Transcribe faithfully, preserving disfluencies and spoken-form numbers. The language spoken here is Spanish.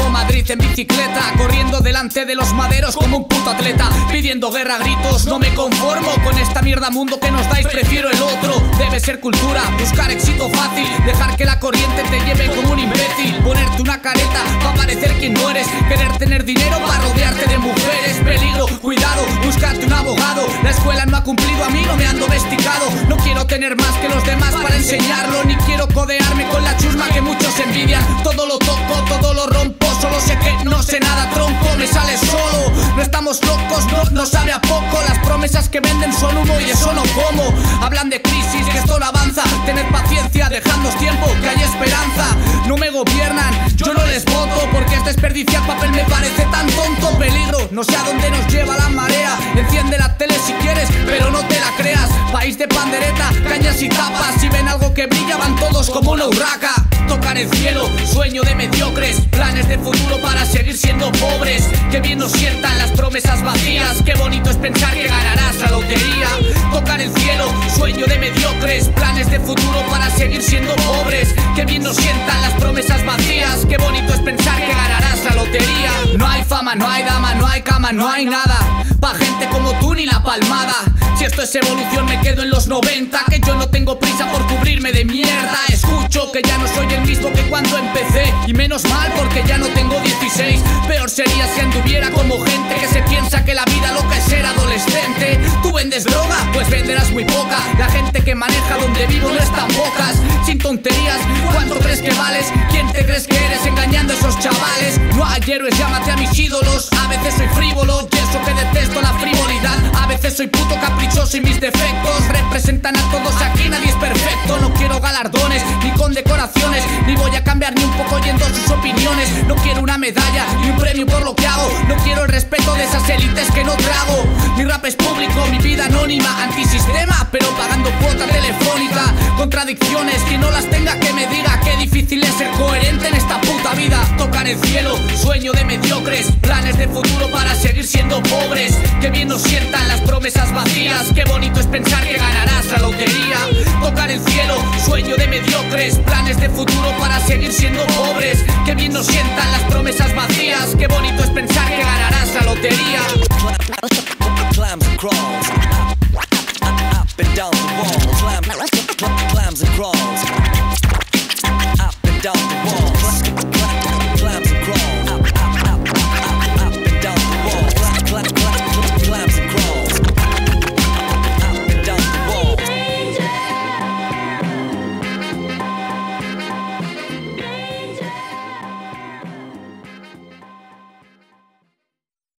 Madrid en bicicleta, corriendo delante de los maderos como un puto atleta, pidiendo guerra a gritos. No me conformo con esta mierda mundo que nos dais, prefiero el otro. Debe ser cultura, buscar éxito fácil, dejar que la corriente te lleve como un imbécil, ponerte una careta para parecer quien no eres, querer tener dinero para rodearte de mujeres. Peligro, cuidado, búscate un abogado. La escuela no ha cumplido, a mí no me han domesticado. No quiero tener más que los demás para enseñarlo, ni quiero codearme con la chusma que muchos envidian. Todo lo toco, todo lo rompo, solo sé que no sé nada, tronco, me sale solo. No estamos locos, no, no sabe a poco. Las promesas que venden son humo y eso no como. Hablan de crisis, que esto no avanza. Tened paciencia, dejadnos tiempo, que hay esperanza. No me gobiernan, yo no les voto, porque es desperdiciar papel, me parece tan tonto. Peligro, no sé a dónde nos lleva la marea. Enciende la tele si quieres, pero no te la creas. País de pandereta, cañas y tapas. Si ven algo que brilla van todos como una urraca. Tocar el cielo, sueño de mediocres, planes de futuro para seguir siendo pobres. Que bien nos sientan las promesas vacías, qué bonito es pensar que ganarás la lotería. Tocar el cielo, sueño de mediocres, planes de futuro para seguir siendo pobres. Que bien nos sientan las promesas vacías, qué bonito es pensar que ganarás la lotería. No hay fama, no hay dama, no hay cama, no hay nada pa' gente como tú ni la palmada. Si esto es evolución me quedo en los noventa, que yo no tengo prisa por cubrirme de mierda. Escucho que ya no soy el mismo que cuando empecé, y menos mal porque ya no tengo dieciséis. Peor sería si anduviera como gente que se piensa que la vida loca es ser adolescente. ¿Tú vendes droga? Pues venderás muy poca. La gente que maneja donde vivo no están bocas. Sin tonterías, ¿cuánto crees que vales? ¿Quién te crees que eres engañando a esos chavales? No hay héroes, llámate a mis ídolos. A veces soy frívolo y eso que detesto la frivolidad. A veces soy puto caprichoso y mis defectos representan a todos, aquí nadie es perfecto. No quiero galardones ni condecoraciones, ni voy a cambiar ni un poco oyendo sus opiniones. No quiero una medalla ni un premio por lo que hago. No quiero el respeto de esas élites que no trago. Mi rap es público, mi vida anónima, antisistema pero pagando cuota telefónica. Contradicciones, quien no las tenga que me diga. Qué difícil es ser coherente en esta puta vida. Tocar el cielo, sueño de mediocres, planes de futuro para seguir siendo pobres. Que bien nos sientan las promesas vacías, qué bonito es pensar que ganarás la lotería. Tocar el cielo, sueño de mediocres, planes de futuro para seguir siendo pobres. Que bien nos sientan las promesas vacías, qué bonito es pensar que ganarás la lotería. Climbs and crawls, up and down the wall. Climbs and crawls, up and down the wall.